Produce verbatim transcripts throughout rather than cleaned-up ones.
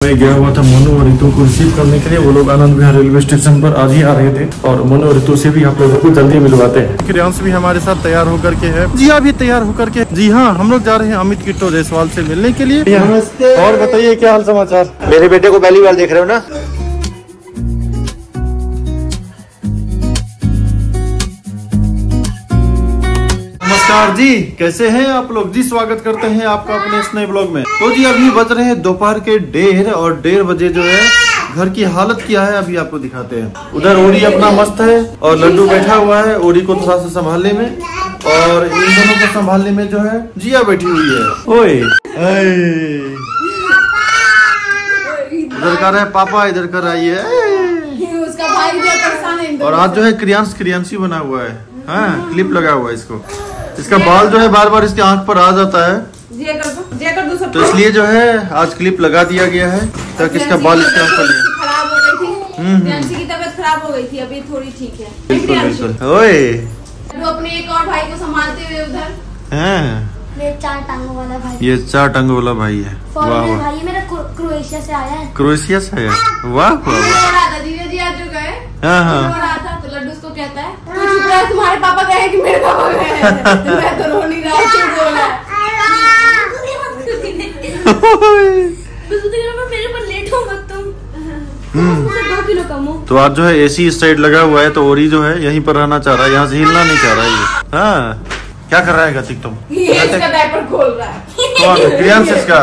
मैं गया हुआ था मनु और रितु को रिसीव करने के लिए। वो लोग आनंद विहार रेलवे स्टेशन पर आज ही आ रहे थे और मनु और रितु से भी आप लोगों को जल्दी मिलवाते हैं। क्रियांश भी हमारे साथ तैयार होकर के है, जिया भी तैयार होकर के। जी हाँ, हम लोग जा रहे हैं अमित किट्टो जायसवाल से मिलने के लिए। नमस्ते। और बताइए क्या हाल समाचार। मेरे बेटे को पहली बार देख रहे हो ना? नमस्कार जी, कैसे हैं आप लोग जी। स्वागत करते हैं आपका अपने इस नए ब्लॉग में। तो जी अभी बज रहे हैं दोपहर के डेढ़ और डेढ़ बजे जो है घर की हालत क्या है अभी आपको दिखाते हैं। उधर ओरी अपना मस्त है और लड्डू बैठा हुआ है ओरी को थोड़ा सा संभालने में, और इन दोनों को संभालने में जो है जिया बैठी हुई है। ओए इधर कर रहा है पापा, इधर कर रहा है उसका भाई जो परेशान है। और आज जो है क्रियांश क्रियांशी बना हुआ है। हाँ, क्लिप लगा हुआ है इसको। इसका बाल जो है बार बार इसके आंख पर आ जाता है, जिया कर दो, जिया कर दो सब। तो इसलिए जो है आज क्लिप लगा दिया गया है ताकि इसका बाल इसके आंख पर नहीं। खराब हो गई थी, क्रियांशी की तबीयत खराब हो गई थी, अभी थोड़ी ठीक है। बिल्कुल बिल्कुल। ओए तो अपने एक और भाई को संभालते हुए उधर। हैं, ये चार टांगों वाला भाई, ये चार टंग वाला भाई है। वाह वाह, भाई मेरा क्रोएशिया से आया है। क्रोएशिया से है। वाह वाह वाह। जी आज जो गए हाँ हाँ, रहा था तो लड्डू उसको कहता है तू चुप रहा, तुम्हारे पापा कहे कि मेरे पापा गए। मैं तो रो नहीं रहा, क्यों बोला मेरे पर लेट हो मत तुम, दो किलो कम हो। तो आज जो है एसी इस साइड लगा हुआ है, तो ओरी जो है यहीं पर रहना चाह रहा है, यहाँ से हिलना नहीं चाह रहा है ये। हाँ, क्या कर रहा है गतिक तुम? ये इसका डायपर खोल रहा है। कौन? क्रियांश इसका?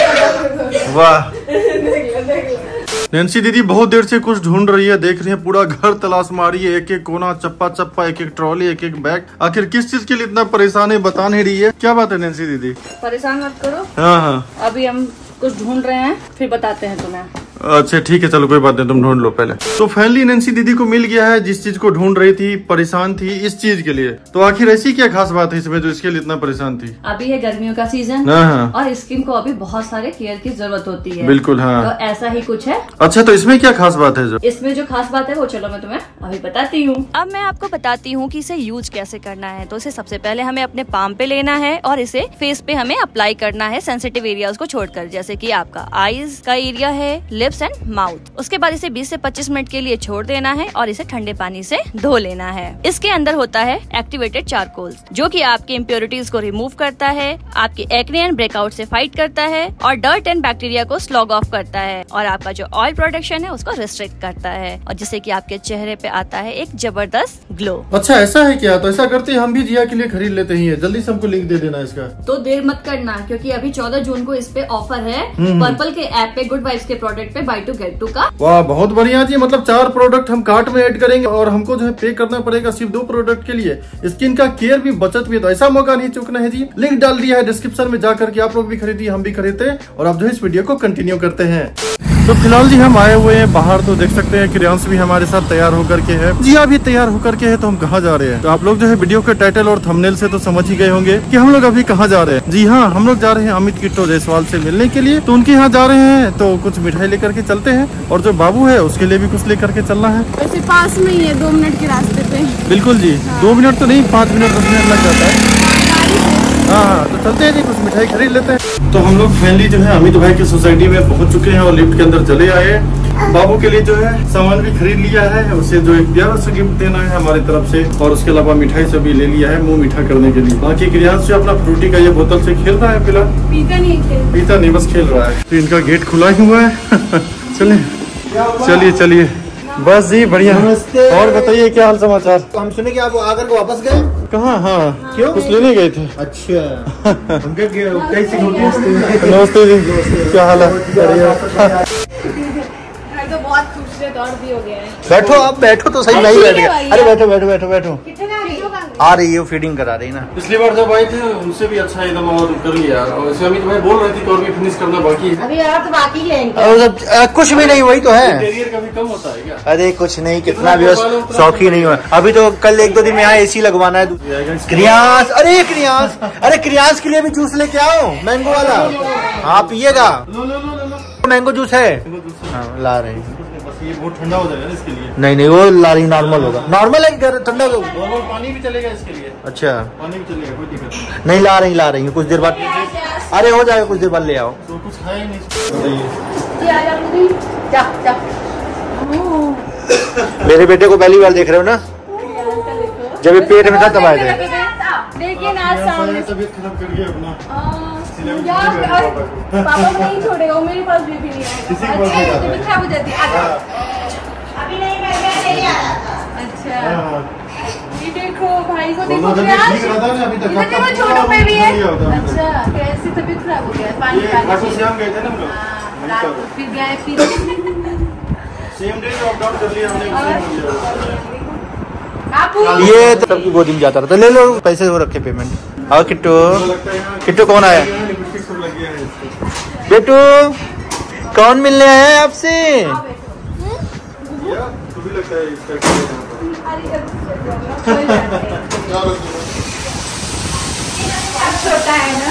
वाह। देख लो, देख लो। नैन्सी दीदी बहुत देर से कुछ ढूंढ रही है, देख रही है, पूरा घर तलाश मारी है, एक एक कोना, चप्पा चप्पा, एक एक ट्रॉली, एक एक बैग। आखिर किस चीज के लिए इतना परेशान है बता नहीं रही है। क्या बात है नैन्सी दीदी? परेशान मत करो। हाँ हाँ, अभी हम कुछ ढूंढ रहे हैं, फिर बताते हैं तुम्हें। अच्छा ठीक है, चलो कोई बात नहीं, तुम ढूंढ लो पहले। तो फाइनली नैन्सी दीदी को मिल गया है जिस चीज को ढूंढ रही थी, परेशान थी इस चीज के लिए। तो आखिर ऐसी क्या खास बात है इसमें जो इसके लिए इतना परेशान थी? अभी है गर्मियों का सीजन हाँ, और स्किन को अभी बहुत सारे केयर की जरूरत होती है। बिल्कुल हाँ। तो ऐसा ही कुछ है। अच्छा, तो इसमें क्या खास बात है? जो इसमें जो खास बात है वो चलो मैं तुम्हें अभी बताती हूँ। अब मैं आपको बताती हूँ कि इसे यूज कैसे करना है। तो इसे सबसे पहले हमें अपने पाम पे लेना है और इसे फेस पे हमें अप्लाई करना है, सेंसिटिव एरियाज को छोड़कर, जैसे कि आपका आईज का एरिया है, लिप्स एंड माउथ। उसके बाद इसे बीस से पच्चीस मिनट के लिए छोड़ देना है और इसे ठंडे पानी से धो लेना है। इसके अंदर होता है एक्टिवेटेड चारकोल, जो कि आपकी इम्प्योरिटीज को रिमूव करता है, आपकी एक्ने एंड ब्रेकआउट से फाइट करता है और डर्ट एंड बैक्टीरिया को स्लॉग ऑफ करता है और आपका जो ऑयल प्रोडक्शन है उसको रिस्ट्रिक्ट करता है, और जिससे कि आपके चेहरे पे आता है एक जबरदस्त ग्लो। अच्छा ऐसा है क्या? तो ऐसा करते हैं हम भी जिया के लिए खरीद लेते हैं। जल्दी से हमको लिंक दे देना इसका। तो देर मत करना, क्योंकि अभी चौदह जून को इस पे ऑफर है पर्पल के ऐप पे, गुड वाइब्स के प्रोडक्ट पे बाय टू गेट टू का। वाह बहुत बढ़िया जी, मतलब चार प्रोडक्ट हम कार्ट में ऐड करेंगे और हमको जो है पे करना पड़ेगा सिर्फ दो प्रोडक्ट के लिए। स्किन का केयर भी, बचत भी, तो ऐसा मौका नहीं चूकना है जी। लिंक डाल दिया है डिस्क्रिप्शन में, जाकर के आप लोग भी खरीदिए, हम भी खरीदते हैं और आप जो है इस वीडियो को कंटिन्यू करते हैं। तो फिलहाल जी हम आए हुए हैं बाहर, तो देख सकते हैं क्रियांश भी हमारे साथ तैयार होकर के है, जिया भी तैयार होकर के है। तो हम कहाँ जा रहे हैं? तो आप लोग जो है वीडियो के टाइटल और थंबनेल से तो समझ ही गए होंगे कि हम लोग अभी कहाँ जा रहे हैं। जी हाँ, हम लोग जा रहे हैं अमित किट्टो जायसवाल से मिलने के लिए। तो उनके यहाँ जा रहे हैं, तो कुछ मिठाई लेकर के चलते हैं और जो बाबू है उसके लिए भी कुछ लेकर के चलना है। वैसे पास में ही है, दो मिनट के रास्ते पे। बिल्कुल जी, दो मिनट तो नहीं, पाँच मिनट दस मिनट लग जाता है। हाँ हाँ, तो चलते हैं जी, कुछ मिठाई खरीद लेते हैं। तो हम लोग फाइनली जो है अमित भाई की सोसाइटी में पहुंच चुके हैं और लिफ्ट के अंदर चले आए। बाबू के लिए जो है सामान भी खरीद लिया है, उसे जो एक प्यारा सा गिफ्ट देना है हमारी तरफ से, और उसके अलावा मिठाई से भी ले लिया है मुंह मीठा करने के लिए। बाकी क्रियांश जो अपना फ्रूटी का ये बोतल से खेल रहा है, फिलहाल पीता नहीं खेल पीता नहीं बस खेल रहा है। तो इनका गेट खुला ही हुआ है। चलिए चलिए चलिए, बस जी बढ़िया। नमस्ते। और बताइए क्या हाल समाचार? तो हम सुने कि आप आकर के वापस गए। कहाँ? हाँ, क्यों? कुछ लेने गए थे। अच्छा हम कैसे? नमस्ते जी, क्या हाल है? बढ़िया। तो बहुत खूबसूरत और भी हो गया है। बैठो, आप बैठो तो सही, नहीं बैठ गया। अरे बैठो बैठो बैठो बैठो। कितने आ रही है, वो फीडिंग करा रही ना। पिछली बार जब आए थे उनसे भी अच्छा एकदम और कर लिया, और वैसे अमित भाई बोल रहे थे कि और भी फिनिश करना बाकी है। अभी और तो बाकी है। और आ, कुछ भी नहीं, वही तो है। इंटीरियर का भी कम होता है क्या? अरे कुछ नहीं, कितना भी शौकी नहीं हुआ अभी तो। कल एक दो दिन में यहाँ एसी लगवाना है। क्रियांश, अरे क्रियांश, अरे क्रियांश के लिए भी जूस लेके आओ, मैंगो वाला। हाँ पिएगा, मैंगो जूस है। हाँ ला रहे हैं। ये बहुत ठंडा हो जाएगा इसके लिए। नहीं नहीं, वो ला रही, नॉर्मल होगा। नॉर्मल है कि ठंडा होगा? नॉर्मल पानी भी चलेगा इसके लिए। अच्छा पानी भी चलेगा, कोई दिक्कत नहीं। नहीं ला रही ला रही कुछ देर बाद। अरे हो जाएगा, कुछ देर बाद ले आओ। तो कुछ खाए नहीं। मेरे बेटे को पहली बार देख रहे हो ना? जब ये पेट में था तब आए थे। लेकिन आज सामने तबीयत खराब कर गया अपना। पापा को नहीं छोड़ेगा, वो मेरे पास भी नहीं आएगा। तबीयत खराब हो जाती है। अभी नहीं, मैं अच्छा ये देखो भाई को देखो, वो छोटू पे भी है। अच्छा कैसी तबीयत खराब हो गया? पानी गए थे ना हम लोग, रात को फिर गए, फिर सेम डे लॉकडाउन कर लिया हमने। ये तो सबकी गोदी में जाता रहता। ले लो पैसे वो रखे पेमेंट। और किट्टू, किट्टू कौन आया? बेटू कौन मिलने आया है आपसे? छोटा है ना,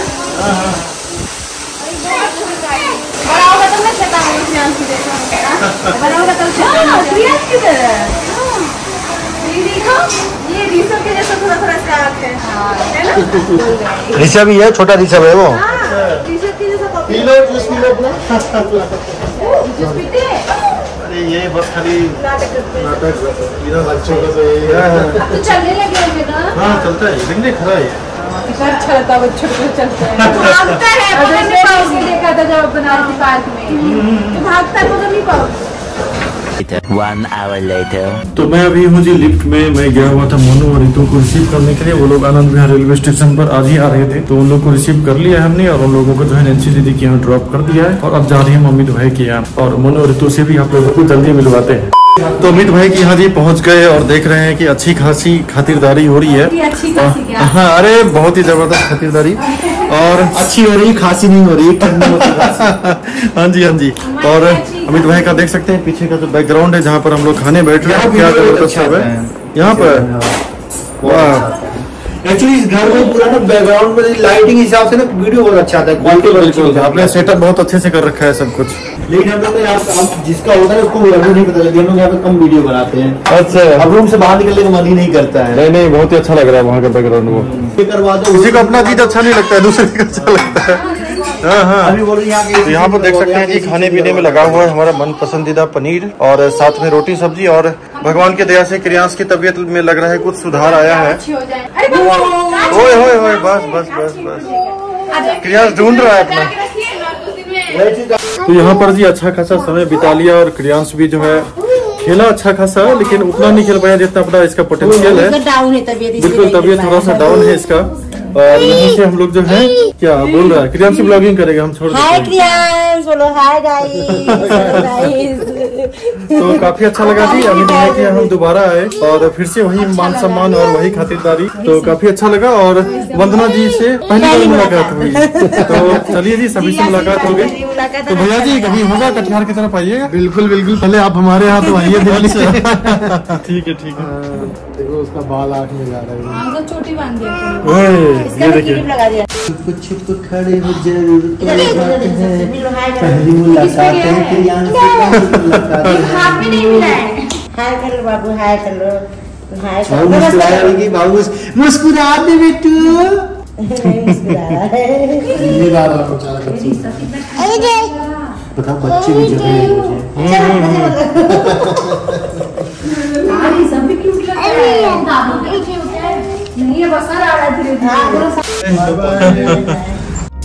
बड़ा होगा तो मैं चेता बड़ा होगा तो किधर है? देखो ये ऋषभ के जैसा थोड़ा थोड़ा स्टार्ट है ना? ऋषभ ही है, छोटा ऋषभ है वो। ऋषभ के जैसा कॉपी। पी लो जूस पी लो अपना। जूस पीते हैं? अरे ये बस खाली नाटक मेरा बच्चों का तो यही है। अब तो चलने लगे होंगे ना? हाँ चलता है, लेकिन खड़ा है। कितना अच्छा लगता है बच्चों को, चलता है भागता है। मैंने पास देखा था जब बनारसी पार्क में, तो भागता है मगर नहीं पाओ। One hour later. तो मैं अभी हूँ जी लिफ्ट में। मैं गया हुआ था मोनू और रितु को रिसीव करने के लिए। वो लोग आनंद विहार रेलवे स्टेशन पर आज ही आ रहे थे, तो उन लोग को रिसीव कर लिया हमने और उन लोगों को जो है नैन्सी दीदी के यहाँ ड्रॉप कर दिया है। और अब जा रही है मम्मी भाई के यहाँ, और मोनू और रितु से भी आप लोगों को जल्दी मिलवाते हैं। तो अमित भाई की यहाँ जी पहुँच गए और देख रहे हैं कि अच्छी खासी खातिरदारी हो रही है। अच्छी खासी क्या? हाँ अरे बहुत ही जबरदस्त खातिरदारी, और अच्छी हो रही, खासी नहीं हो रही। हाँ जी हाँ जी। और अमित भाई का देख सकते हैं पीछे का जो बैकग्राउंड है जहाँ पर हम लोग खाने बैठ रहे हैं, क्या जबरदस्त सब है यहाँ पर। वाह एक्चुअली इस घर में पूरा ना बैकग्राउंड में लाइटिंग हिसाब से ना वीडियो बहुत अच्छा आता है, क्वालिटी बहुत अच्छी होती है। आपने सेटअप बहुत अच्छे से कर रखा है सब कुछ। लेकिन हम लोग यहाँ जिसका होता है उसको नहीं पता लगता, हम लोग यहाँ पे कम वीडियो बनाते हैं। अच्छा अब रूम से बाहर निकलने का मन ही नहीं करता है। नहीं नहीं बहुत ही अच्छा लग रहा है वहाँ का बैकग्राउंड। वो करवा दो, किसी को अपना चीज अच्छा नहीं लगता है, दूसरे का अच्छा लगता है। हाँ हाँ अभी बोल रहे हैं यहाँ पर देख सकते हैं जी खाने पीने में लगा हुआ है हमारा मन पसंदीदा पनीर, और साथ में रोटी सब्जी। और भगवान की दया से क्रियांश की तबीयत में लग रहा है कुछ सुधार आया है। ओए होए होए बस बस बस बस क्रियांश ढूंढ रहा है अपना। तो यहाँ पर जी अच्छा खासा समय बिता लिया, और क्रियांश भी जो है खेला अच्छा खासा, लेकिन उतना नहीं खेल पाया जितना अपना इसका पोटेंशियल है। डाउन है तबीयत, बिल्कुल तबीयत थोड़ा सा डाउन है इसका। और यहीं से हम लोग जो है क्या बोल रहा है क्रियांश ब्लॉगिंग करेगा, हम छोड़ हाय क्रियांश बोलो, हाय गाइस। तो काफी अच्छा लगा जी, अमित भाई के हम दोबारा आए और फिर से वही मान सम्मान और वही खातिरदारी, तो काफी अच्छा लगा। और वंदना जी से पहली बार मुलाकात हुई, तो चलिए जी सभी से मुलाकात हो गई। तो भैया जी कभी होगा कटिहार की तरफ आइएगा। बिल्कुल बिल्कुल, पहले आप हमारे यहाँ तो आइए दिल्ली से। ठीक है ठीक है। देखो उसका बाल आँख में जा रहा है, छोटी बांध दिया, ये देखिए लगा दिया। कुछ तो खड़े हो जरूर तो पहली मुलाकात है क्रियांश से, मुलाकात हाथ में नहीं मिला है। हाय कर लो बाबू, हाय कर लो, हाय कर लो। मुस्कुराएगी बाबू, मुस्कुरा दे बेटू। बताओ बच्चे भी जो है सभी क्यूट लगता है। नहीं ये बस आ रहा है धीरे धीरे।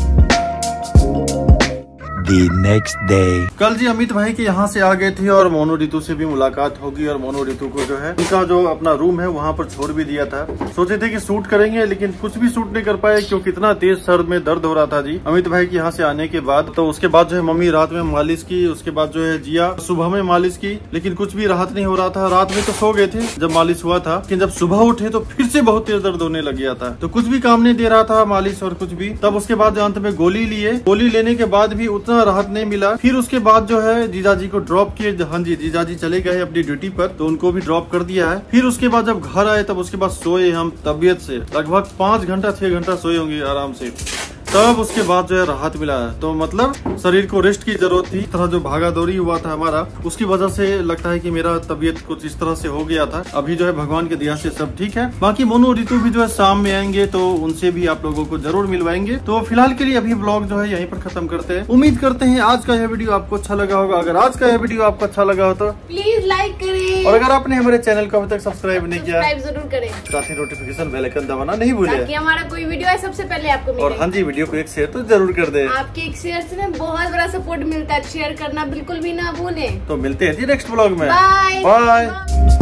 The next day. कल जी अमित भाई के यहाँ से आ गए थे और मोनू रितु से भी मुलाकात होगी, और मोनू रितु को जो है उनका जो अपना रूम है वहाँ पर छोड़ भी दिया था। सोचे थे कि शूट करेंगे, लेकिन कुछ भी शूट नहीं कर पाए क्योंकि इतना तेज सर में दर्द हो रहा था जी अमित भाई के यहाँ से आने के बाद। तो उसके बाद जो है मम्मी रात में मालिश की, उसके बाद जो है जिया सुबह में मालिश की, लेकिन कुछ भी राहत नहीं हो रहा था। रात में तो सो गए थे जब मालिश हुआ था, लेकिन जब सुबह उठे तो फिर से बहुत तेज दर्द होने लग गया था। तो कुछ भी काम नहीं दे रहा था मालिश और कुछ भी। तब उसके बाद अंत में गोली लिए, गोली लेने के बाद भी उतना राहत नहीं मिला। फिर उसके बाद जो है जीजाजी को ड्रॉप किए। हाँ जी जीजाजी चले गए अपनी ड्यूटी पर, तो उनको भी ड्रॉप कर दिया है। फिर उसके बाद जब घर आए तब उसके बाद सोए हम तबीयत से, लगभग पाँच घंटा छह घंटा सोए होंगे आराम से। तब उसके बाद जो है राहत मिला है। तो मतलब शरीर को रेस्ट की जरूरत थी। इस तरह जो भागा दौड़ी हुआ था हमारा, उसकी वजह से लगता है कि मेरा तबीयत कुछ इस तरह से हो गया था। अभी जो है भगवान के दया से सब ठीक है। बाकी मोनू ऋतु भी जो है शाम में आएंगे तो उनसे भी आप लोगों को जरूर मिलवाएंगे। तो फिलहाल के लिए अभी ब्लॉग जो है यहीं पर खत्म करते हैं। उम्मीद करते हैं आज का यह वीडियो आपको अच्छा लगा होगा। अगर आज का यह वीडियो आपको अच्छा लगा हो तो प्लीज लाइक करें, और अगर आपने हमारे चैनल को अभी तक सब्सक्राइब नहीं किया, सब्सक्राइब जरूर करें, साथ ही नोटिफिकेशन बेल आइकन दबाना नहीं भूले, ताकि हमारा कोई वीडियो है सबसे पहले आपको मिले। और हाँ जी, वीडियो को एक शेयर तो जरूर कर दे। आपके एक शेयर से हमें बहुत बड़ा सपोर्ट मिलता है, शेयर करना बिल्कुल भी ना भूलें। तो मिलते हैं जी नेक्स्ट ब्लॉग में। Bye bye.